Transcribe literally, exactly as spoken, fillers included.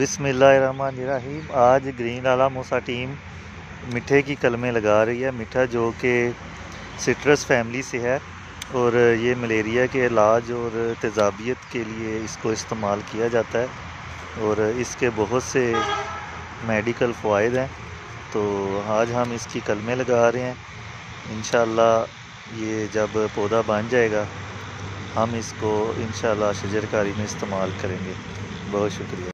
बिस्मिल्लाहिर्रहमानिर्रहीम। आज ग्रीन आला मूसा टीम मिठे की कलमें लगा रही है। मिठा जो कि सिट्रस फैमिली से है और ये मलेरिया के इलाज और तेज़ाबियत के लिए इसको इस्तेमाल किया जाता है और इसके बहुत से मेडिकल फ़वाइद हैं। तो आज हम इसकी कलमें लगा रहे हैं। इंशाअल्लाह ये जब पौधा बन जाएगा हम इसको इंशाअल्लाह शजरकारी में इस्तेमाल करेंगे। बहुत शुक्रिया।